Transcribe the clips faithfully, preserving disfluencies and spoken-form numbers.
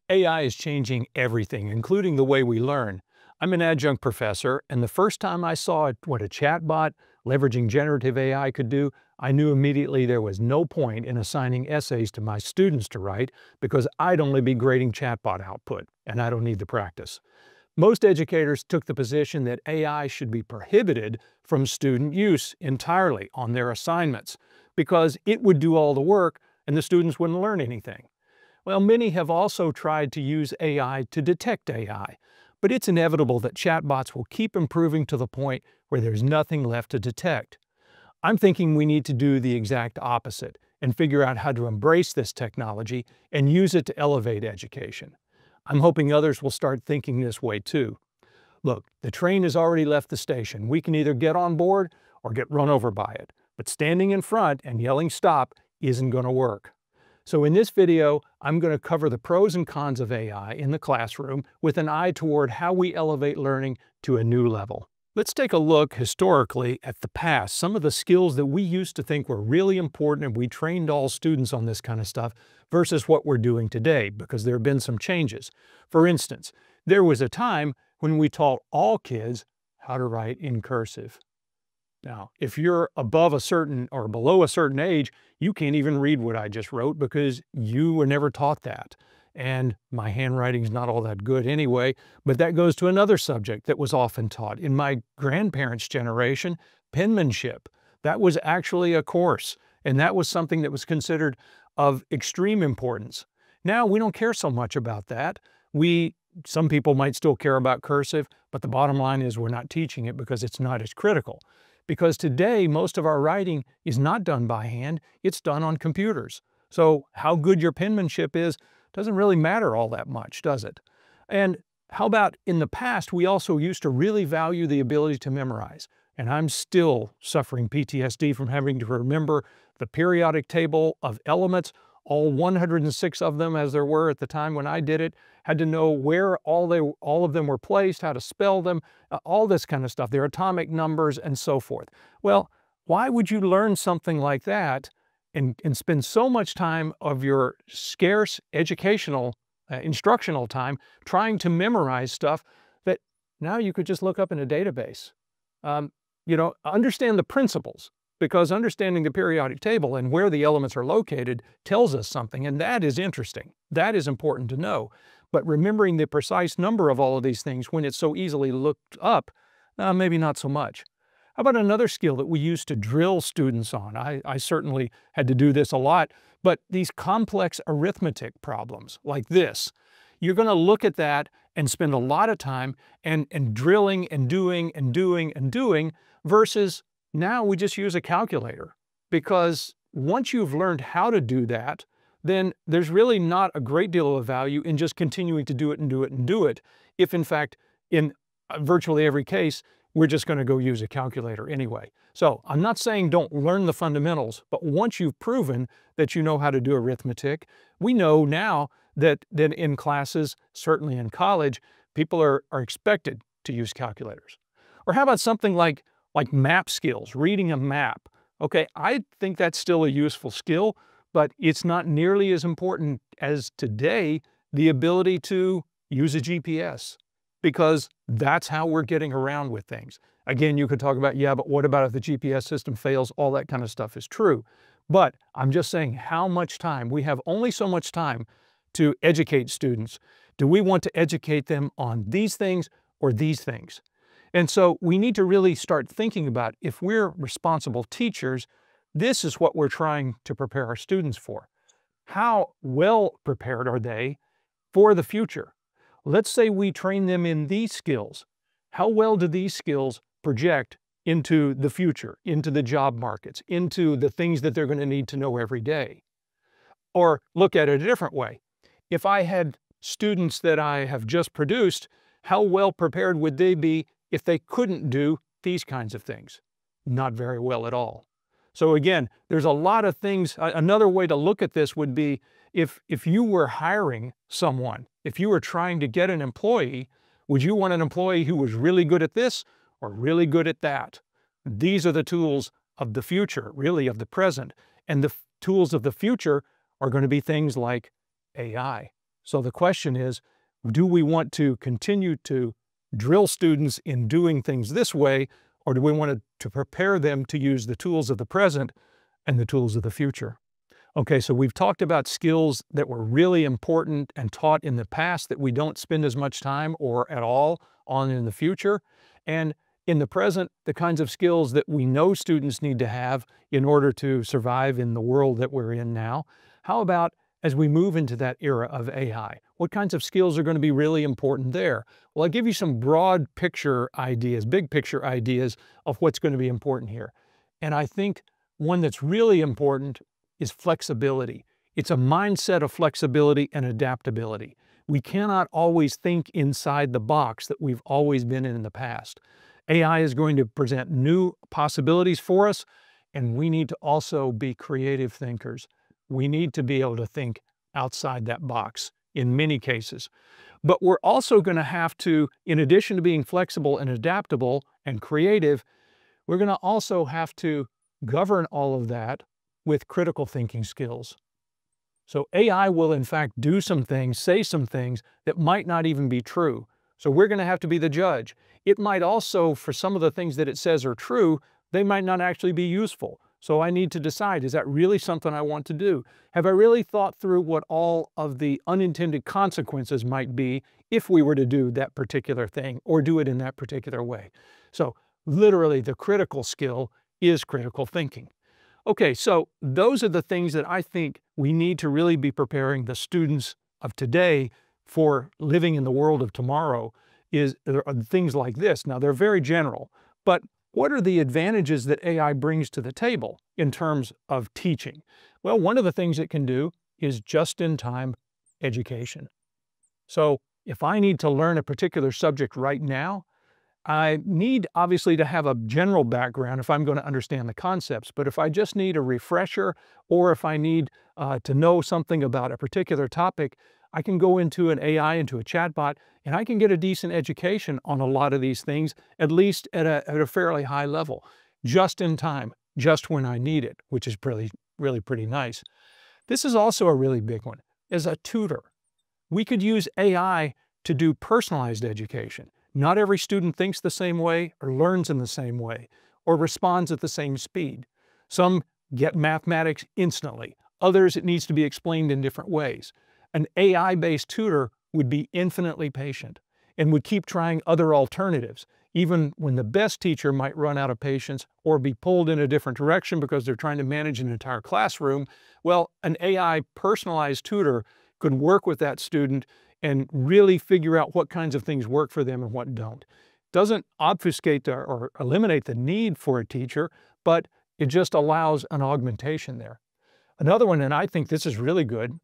A I is changing everything, including the way we learn. I'm an adjunct professor, and the first time I saw what a chatbot leveraging generative A I could do, I knew immediately there was no point in assigning essays to my students to write because I'd only be grading chatbot output, and I don't need the practice. Most educators took the position that A I should be prohibited from student use entirely on their assignments because it would do all the work and the students wouldn't learn anything. Well, many have also tried to use A I to detect A I, but it's inevitable that chatbots will keep improving to the point where there's nothing left to detect. I'm thinking we need to do the exact opposite and figure out how to embrace this technology and use it to elevate education. I'm hoping others will start thinking this way too. Look, the train has already left the station. We can either get on board or get run over by it, but standing in front and yelling stop isn't going to work. So in this video, I'm going to cover the pros and cons of A I in the classroom with an eye toward how we elevate learning to a new level. Let's take a look historically at the past, some of the skills that we used to think were really important and we trained all students on this kind of stuff versus what we're doing today, because there have been some changes. For instance, there was a time when we taught all kids how to write in cursive. Now, if you're above a certain or below a certain age, you can't even read what I just wrote because you were never taught that. And my handwriting's not all that good anyway, but that goes to another subject that was often taught. In my grandparents' generation, penmanship, that was actually a course, and that was something that was considered of extreme importance. Now, we don't care so much about that. We, some people might still care about cursive, but the bottom line is we're not teaching it because it's not as critical. Because today, most of our writing is not done by hand, it's done on computers. So how good your penmanship is doesn't really matter all that much, does it? And how about in the past, we also used to really value the ability to memorize. And I'm still suffering P T S D from having to remember the periodic table of elements, all one hundred six of them as there were at the time when I did it, had to know where all, they, all of them were placed, how to spell them, uh, all this kind of stuff, their atomic numbers and so forth. Well, why would you learn something like that and, and spend so much time of your scarce educational, uh, instructional time trying to memorize stuff that now you could just look up in a database? Um, you know, understand the principles, because understanding the periodic table and where the elements are located tells us something, and that is interesting. That is important to know. But remembering the precise number of all of these things when it's so easily looked up, uh, maybe not so much. How about another skill that we used to drill students on? I, I certainly had to do this a lot, but these complex arithmetic problems like this, you're going to look at that and spend a lot of time and, and drilling and doing and doing and doing versus now we just use a calculator. Because once you've learned how to do that, then there's really not a great deal of value in just continuing to do it and do it and do it, if in fact, in virtually every case, we're just going to go use a calculator anyway. So I'm not saying don't learn the fundamentals, but once you've proven that you know how to do arithmetic, we know now that, that in classes, certainly in college, people are, are expected to use calculators. Or how about something like, like map skills, reading a map? Okay, I think that's still a useful skill, but it's not nearly as important as today, the ability to use a G P S, because that's how we're getting around with things. Again, you could talk about, yeah, but what about if the G P S system fails? All that kind of stuff is true. But I'm just saying how much time, we have only so much time to educate students. Do we want to educate them on these things or these things? And so we need to really start thinking about, if we're responsible teachers, this is what we're trying to prepare our students for. How well prepared are they for the future? Let's say we train them in these skills. How well do these skills project into the future, into the job markets, into the things that they're going to need to know every day? Or look at it a different way. If I had students that I have just produced, how well prepared would they be if they couldn't do these kinds of things? Not very well at all. So again, there's a lot of things. Another way to look at this would be if, if you were hiring someone, if you were trying to get an employee, would you want an employee who was really good at this or really good at that? These are the tools of the future, really of the present. And the tools of the future are going to be things like A I. So the question is, do we want to continue to drill students in doing things this way, or do we want to, to prepare them to use the tools of the present and the tools of the future? Okay, so we've talked about skills that were really important and taught in the past that we don't spend as much time or at all on in the future. And in the present, the kinds of skills that we know students need to have in order to survive in the world that we're in now. How about as we move into that era of A I? What kinds of skills are going to be really important there? Well, I'll give you some broad picture ideas, big picture ideas of what's going to be important here. And I think one that's really important is flexibility. It's a mindset of flexibility and adaptability. We cannot always think inside the box that we've always been in in the past. A I is going to present new possibilities for us, and we need to also be creative thinkers. We need to be able to think outside that box in many cases. But we're also going to have to, in addition to being flexible and adaptable and creative, we're going to also have to govern all of that with critical thinking skills. So A I will in fact do some things, say some things that might not even be true. So we're going to have to be the judge. It might also, for some of the things that it says are true, they might not actually be useful. So I need to decide, is that really something I want to do? Have I really thought through what all of the unintended consequences might be if we were to do that particular thing or do it in that particular way? So literally the critical skill is critical thinking. Okay, so those are the things that I think we need to really be preparing the students of today for living in the world of tomorrow, is there are things like this. Now, they're very general, but what are the advantages that A I brings to the table in terms of teaching? Well, one of the things it can do is just-in-time education. So if I need to learn a particular subject right now, I need obviously to have a general background if I'm going to understand the concepts, but if I just need a refresher or if I need uh, to know something about a particular topic, I can go into an A I, into a chatbot, and I can get a decent education on a lot of these things, at least at a, at a fairly high level, just in time, just when I need it, which is really, really pretty nice. This is also a really big one. As a tutor, we could use A I to do personalized education. Not every student thinks the same way or learns in the same way or responds at the same speed. Some get mathematics instantly. Others, it needs to be explained in different ways. An A I-based tutor would be infinitely patient and would keep trying other alternatives, even when the best teacher might run out of patience or be pulled in a different direction because they're trying to manage an entire classroom. Well, an A I personalized tutor could work with that student and really figure out what kinds of things work for them and what don't. Doesn't obfuscate or, or eliminate the need for a teacher, but it just allows an augmentation there. Another one, and I think this is really good,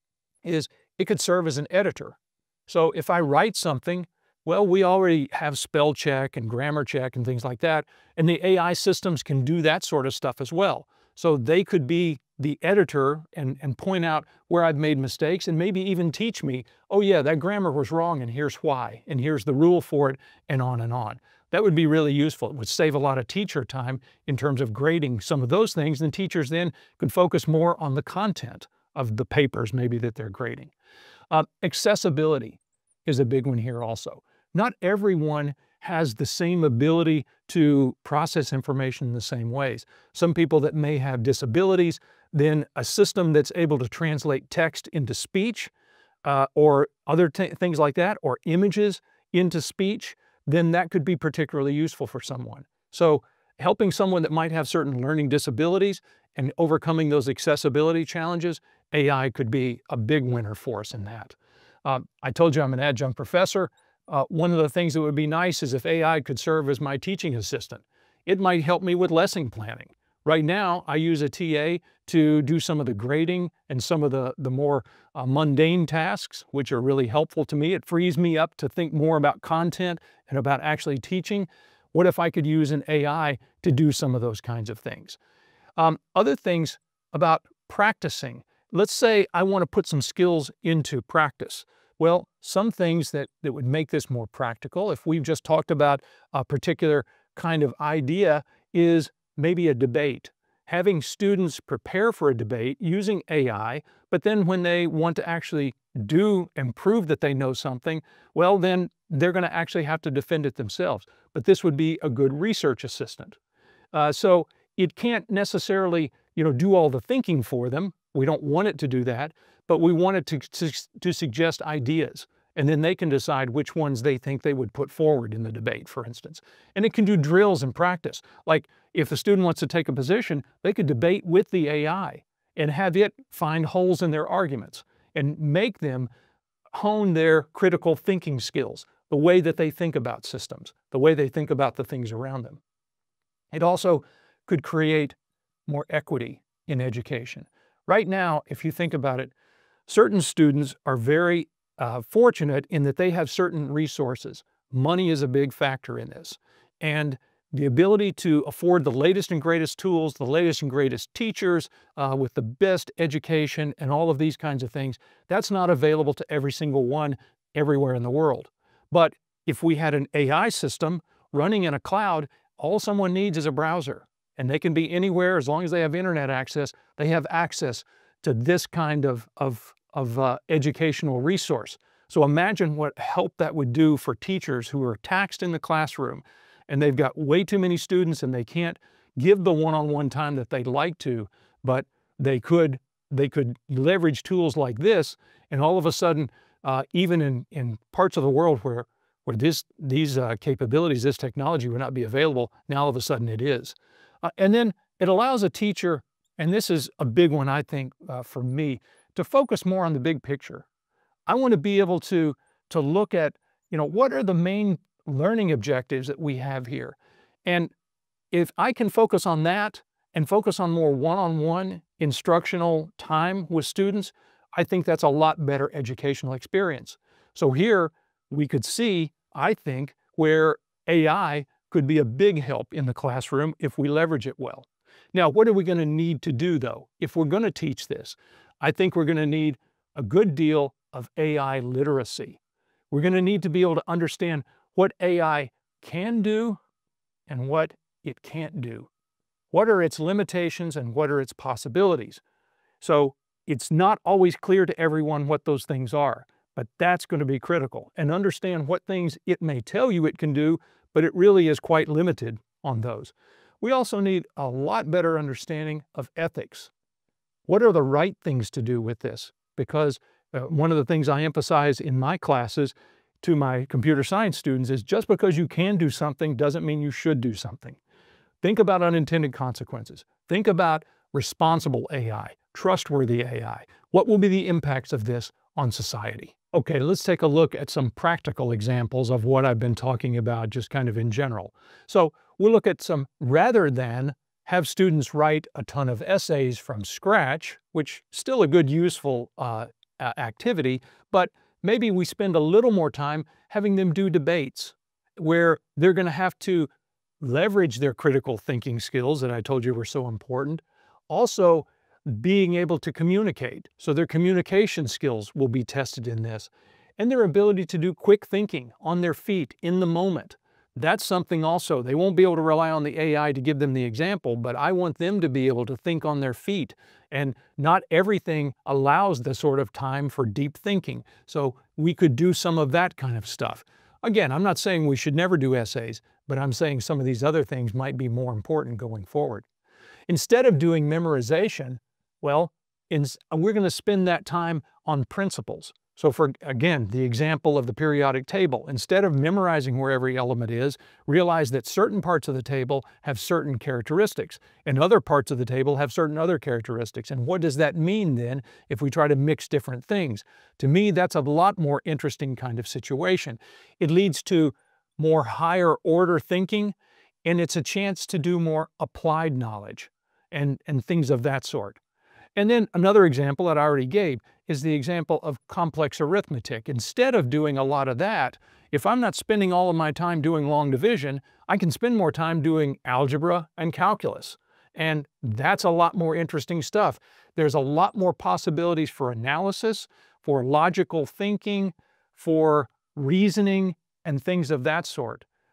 is it could serve as an editor. So if I write something, well, we already have spell check and grammar check and things like that, and the A I systems can do that sort of stuff as well. So they could be the editor and, and point out where I've made mistakes and maybe even teach me, oh yeah, that grammar was wrong and here's why, and here's the rule for it, and on and on. That would be really useful. It would save a lot of teacher time in terms of grading some of those things, and teachers then could focus more on the content of the papers maybe that they're grading. Uh, accessibility is a big one here also. Not everyone has the same ability to process information in the same ways. Some people that may have disabilities, then a system that's able to translate text into speech uh, or other things like that, or images into speech, then that could be particularly useful for someone. So helping someone that might have certain learning disabilities and overcoming those accessibility challenges, A I could be a big winner for us in that. Uh, I told you I'm an adjunct professor. Uh, one of the things that would be nice is if A I could serve as my teaching assistant. It might help me with lesson planning. Right now, I use a T A to do some of the grading and some of the, the more uh, mundane tasks, which are really helpful to me. It frees me up to think more about content and about actually teaching. What if I could use an A I to do some of those kinds of things? Um, other things about practicing. Let's say I want to put some skills into practice. Well, some things that, that would make this more practical, if we've just talked about a particular kind of idea, is maybe a debate. Having students prepare for a debate using A I, but then when they want to actually do and prove that they know something, well, then they're going to actually have to defend it themselves. But this would be a good research assistant. Uh, so it can't necessarily, you know, do all the thinking for them. We don't want it to do that, but we want it to, to, to suggest ideas. And then they can decide which ones they think they would put forward in the debate, for instance. And it can do drills and practice. Like if the student wants to take a position, they could debate with the A I and have it find holes in their arguments and make them hone their critical thinking skills, the way that they think about systems, the way they think about the things around them. It also could create more equity in education. Right now, if you think about it, certain students are very uh, fortunate in that they have certain resources. Money is a big factor in this. And the ability to afford the latest and greatest tools, the latest and greatest teachers, uh, with the best education and all of these kinds of things, that's not available to every single one everywhere in the world. But if we had an A I system running in a cloud, all someone needs is a browser, and they can be anywhere as long as they have internet access. They have access to this kind of, of, of uh, educational resource. So imagine what help that would do for teachers who are taxed in the classroom and they've got way too many students and they can't give the one-on-one time that they'd like to, but they could, they could leverage tools like this, and all of a sudden, uh, even in, in parts of the world where, where this, these uh, capabilities, this technology would not be available, now all of a sudden it is. Uh, and then it allows a teacher, and this is a big one I think uh, for me, to focus more on the big picture. I want to be able to, to look at, you know, what are the main learning objectives that we have here. And if I can focus on that and focus on more one-on-one instructional time with students, I think that's a lot better educational experience. So here we could see, I think, where A I could be a big help in the classroom if we leverage it well. Now, what are we going to need to do, though, if we're going to teach this? I think we're going to need a good deal of A I literacy. We're going to need to be able to understand what A I can do and what it can't do. What are its limitations and what are its possibilities? So it's not always clear to everyone what those things are, but that's going to be critical. And understand what things it may tell you it can do, but it really is quite limited on those. We also need a lot better understanding of ethics. What are the right things to do with this? Because uh, one of the things I emphasize in my classes to my computer science students is just because you can do something doesn't mean you should do something. Think about unintended consequences. Think about responsible A I, trustworthy A I. What will be the impacts of this on society? Okay, let's take a look at some practical examples of what I've been talking about just kind of in general. So we'll look at some, rather than have students write a ton of essays from scratch, which still a good useful uh, activity, but maybe we spend a little more time having them do debates where they're going to have to leverage their critical thinking skills that I told you were so important. Also, being able to communicate. So their communication skills will be tested in this. And their ability to do quick thinking on their feet in the moment. That's something also. They won't be able to rely on the A I to give them the example, but I want them to be able to think on their feet. And not everything allows the sort of time for deep thinking. So we could do some of that kind of stuff. Again, I'm not saying we should never do essays, but I'm saying some of these other things might be more important going forward. Instead of doing memorization, well, in, we're going to spend that time on principles. So for, again, the example of the periodic table, instead of memorizing where every element is, realize that certain parts of the table have certain characteristics, and other parts of the table have certain other characteristics. And what does that mean then if we try to mix different things? To me, that's a lot more interesting kind of situation. It leads to more higher order thinking, and it's a chance to do more applied knowledge and, and things of that sort. And then another example that I already gave is the example of complex arithmetic. Instead of doing a lot of that, if I'm not spending all of my time doing long division, I can spend more time doing algebra and calculus. And that's a lot more interesting stuff. There's a lot more possibilities for analysis, for logical thinking, for reasoning, and things of that sort.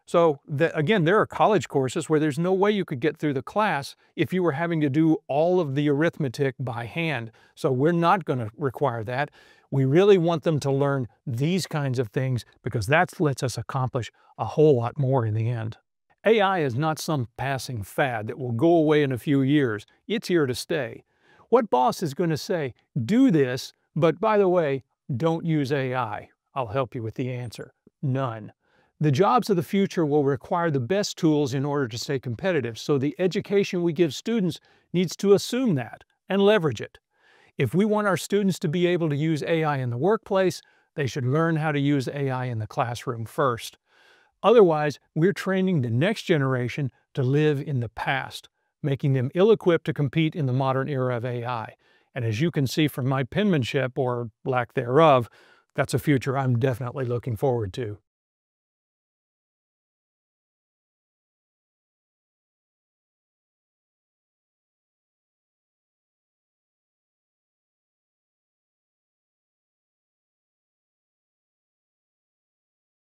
So the, again, there are college courses where there's no way you could get through the class if you were having to do all of the arithmetic by hand. So we're not going to require that. We really want them to learn these kinds of things because that lets us accomplish a whole lot more in the end. A I is not some passing fad that will go away in a few years. It's here to stay. What boss is going to say, do this, but by the way, don't use A I? I'll help you with the answer. None. The jobs of the future will require the best tools in order to stay competitive, so the education we give students needs to assume that and leverage it. If we want our students to be able to use A I in the workplace, they should learn how to use A I in the classroom first. Otherwise, we're training the next generation to live in the past, making them ill-equipped to compete in the modern era of A I. And as you can see from my penmanship, or lack thereof, that's a future I'm definitely looking forward to.